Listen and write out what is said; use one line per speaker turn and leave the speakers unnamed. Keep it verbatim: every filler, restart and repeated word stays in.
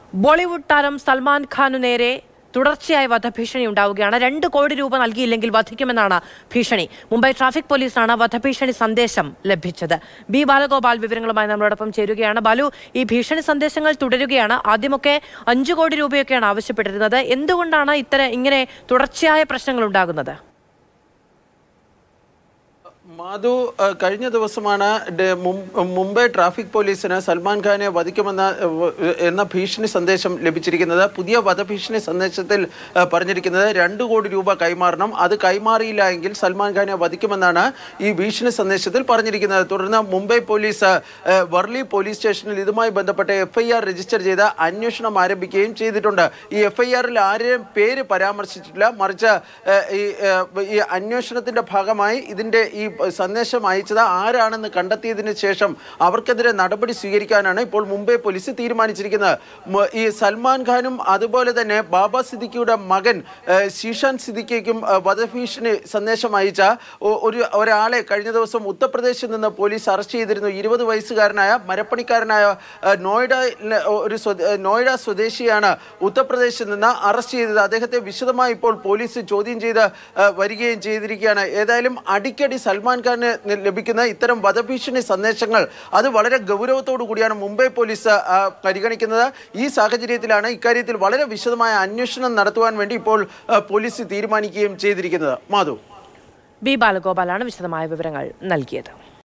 Bollywood taram Salman Khan nere തുടർച്ചയായി വധഭീഷണി ഉണ്ടാവുകയാണ്. രണ്ട് കോടി രൂപ നൽകിയില്ലെങ്കിൽ വധിക്കുമെന്നാണ് ഭീഷണി. മുംബൈ ട്രാഫിക് പോലീസാണ് വധഭീഷണി സന്ദേശം ലഭിച്ചത്. ബി ബാലഗോപാൽ വിവരങ്ങളുമായി നമ്മളോടൊപ്പം ചേരുകയാണ്. ബാലു, ഈ ഭീഷണി സന്ദേശങ്ങൾ തുടരുകയാണ്. ആദ്യമൊക്കെ അഞ്ചു കോടി രൂപയൊക്കെയാണ് ആവശ്യപ്പെട്ടിരുന്നത്. എന്തുകൊണ്ടാണ് ഇത്തരം ഇങ്ങനെ തുടർച്ചയായ പ്രശ്നങ്ങൾ ഉണ്ടാകുന്നത്?
മാധു, കഴിഞ്ഞ ദിവസമാണ് മുംബൈ ട്രാഫിക് പോലീസിന് സൽമാൻ ഖാനെ വധിക്കുമെന്ന എന്ന ഭീഷണി സന്ദേശം ലഭിച്ചിരിക്കുന്നത്. പുതിയ വധഭീഷണി സന്ദേശത്തിൽ പറഞ്ഞിരിക്കുന്നത് രണ്ട് കോടി രൂപ കൈമാറണം, അത് കൈമാറിയില്ല എങ്കിൽ സൽമാൻ ഖാനെ വധിക്കുമെന്നാണ് ഈ ഭീഷണി സന്ദേശത്തിൽ പറഞ്ഞിരിക്കുന്നത്. തുടർന്ന് മുംബൈ പോലീസ് വർലി പോലീസ് സ്റ്റേഷനിൽ ഇതുമായി ബന്ധപ്പെട്ട എഫ് ഐ ആർ രജിസ്റ്റർ ചെയ്ത് അന്വേഷണം ആരംഭിക്കുകയും ചെയ്തിട്ടുണ്ട്. ഈ എഫ് ഐ ആറിൽ ആരെയും പേര് പരാമർശിച്ചിട്ടില്ല, മറിച്ച് ഈ അന്വേഷണത്തിന്റെ ഭാഗമായി ഇതിന്റെ ഈ സന്ദേശം അയച്ചത് ആരാണെന്ന് കണ്ടെത്തിയതിനു ശേഷം അവർക്കെതിരെ നടപടി സ്വീകരിക്കാനാണ് ഇപ്പോൾ മുംബൈ പോലീസ് തീരുമാനിച്ചിരിക്കുന്നത്. ഈ സൽമാൻ ഖാനും അതുപോലെ തന്നെ ബാബ സിദ്ദിഖിയുടെ മകൻ ശീഷാൻ സിദ്ദിഖിക്കും വധഭീഷണി സന്ദേശം അയച്ച ഒരു ഒരാളെ കഴിഞ്ഞ ദിവസം ഉത്തർപ്രദേശിൽ നിന്ന് പോലീസ് അറസ്റ്റ് ചെയ്തിരുന്നു. ഇരുപത് വയസ്സുകാരനായ മരപ്പണിക്കാരനായ നോയിഡ ഒരു നോയിഡ സ്വദേശിയാണ് ഉത്തർപ്രദേശിൽ നിന്ന് അറസ്റ്റ് ചെയ്തത്. അദ്ദേഹത്തെ വിശദമായി ഇപ്പോൾ പോലീസ് ചോദ്യം ചെയ്ത് വരികയും ചെയ്തിരിക്കുകയാണ്. ഏതായാലും അടിക്കടി സൽമാൻ ഖാന് ലഭിക്കുന്ന ഇത്തരം വധഭീഷണി സന്ദേശങ്ങൾ അത് വളരെ ഗൗരവത്തോടു കൂടിയാണ് മുംബൈ പോലീസ് പരിഗണിക്കുന്നത്. ഈ സാഹചര്യത്തിലാണ് ഇക്കാര്യത്തിൽ വളരെ വിശദമായ അന്വേഷണം നടത്തുവാൻ വേണ്ടി ഇപ്പോൾ പോലീസ് തീരുമാനിക്കുകയും ചെയ്തിരിക്കുന്നത്. മാധു,
ബി ബാലഗോപാലാണ് വിശദമായ വിവരങ്ങൾ നൽകിയത്.